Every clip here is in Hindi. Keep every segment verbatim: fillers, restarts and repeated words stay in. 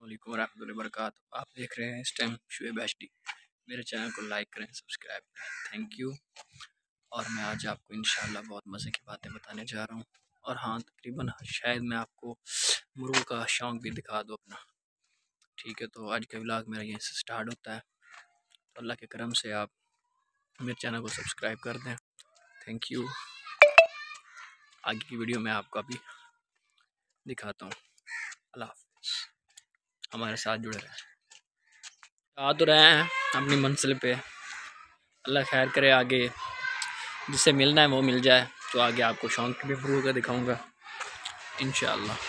वालेकुम रहमतुल्लाहि व बरकातहू। आप देख रहे हैं इस टाइम शुएब एचडी। मेरे चैनल को लाइक करें, सब्सक्राइब करें, थैंक यू। और मैं आज आपको इंशाल्लाह बहुत मज़े की बातें बताने जा रहा हूँ। और हाँ, तकरीबन शायद मैं आपको मुर्गों का शौक़ भी दिखा दूँ अपना। ठीक है, तो आज का व्लॉग मेरा यहीं से स्टार्ट होता है। तो अल्लाह के करम से आप मेरे चैनल को सब्सक्राइब कर दें, थैंक यू। आगे की वीडियो में आपको अभी दिखाता हूँ। अल्लाह हाफ़िज़, हमारे साथ जुड़े रहें। आ तो रहे हैं अपनी मंजिल पे, अल्लाह खैर करे, आगे जिससे मिलना है वो मिल जाए। तो आगे आपको शौक़ भी प्रूव कर दिखाऊँगा इंशाअल्लाह।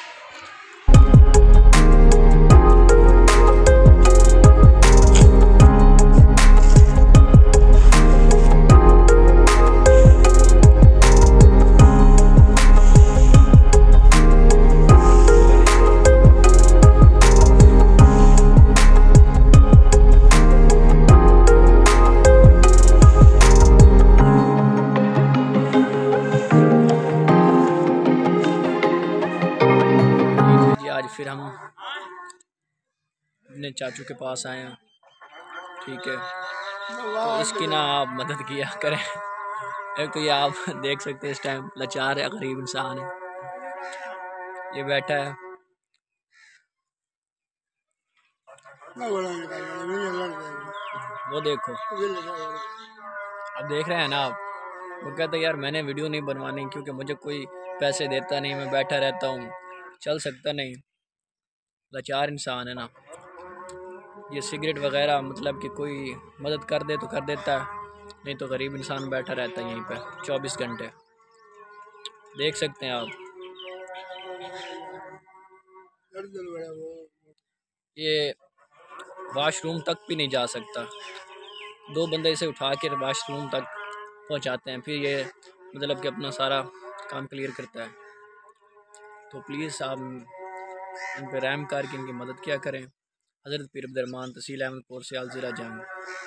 आज फिर हम अपने चाचू के पास आए हैं, ठीक है। तो इसकी ना आप मदद किया करें। एक तो ये आप देख सकते हैं इस टाइम लाचार है, गरीब इंसान है, ये बैठा है। वो देखो, अब देख रहे हैं ना आप। वो कहते हैं यार मैंने वीडियो नहीं बनवानी क्योंकि मुझे कोई पैसे देता नहीं, मैं बैठा रहता हूँ, चल सकता नहीं। लाचार इंसान है ना। ये सिगरेट वगैरह मतलब कि कोई मदद कर दे तो कर देता है, नहीं तो गरीब इंसान बैठा रहता है यहीं पे चौबीस घंटे। देख सकते हैं आप, ये वाशरूम तक भी नहीं जा सकता। दो बंदे इसे उठा कर वाशरूम तक पहुंचाते हैं, फिर ये मतलब कि अपना सारा काम क्लियर करता है। तो प्लीज़ आप इन पर रहम करके इनकी मदद किया करें। हज़रत पीर अब्दुर्रहमान तहसील अहमदपुर से ज़िला जंग।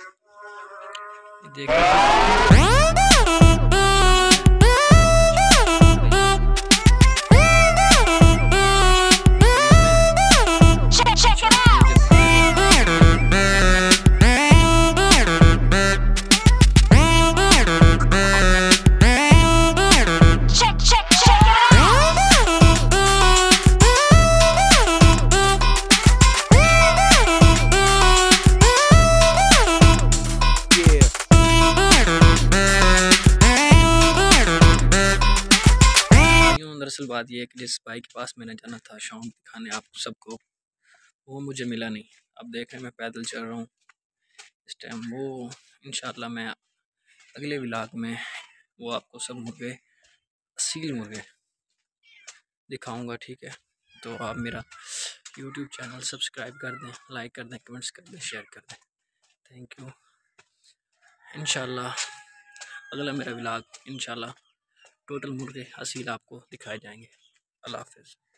दरअसल बात यह है कि जिस भाई के पास मैंने जाना था शौक़ दिखाने आप सबको, वो मुझे मिला नहीं। अब देख रहे हैं मैं पैदल चल रहा हूँ इस टाइम। वो इंशाल्लाह मैं अगले व्लॉग में वो आपको सब मुर्गे, असील मुर्गे दिखाऊंगा, ठीक है। तो आप मेरा यूट्यूब चैनल सब्सक्राइब कर दें, लाइक कर दें, कमेंट्स कर दें, शेयर कर दें, थैंक यू। इंशाल्लाह अगला मेरा व्लॉग इंशाल्लाह टोटल मुर्गे असील आपको दिखाए जाएंगे। अल्लाह हाफ़िज़।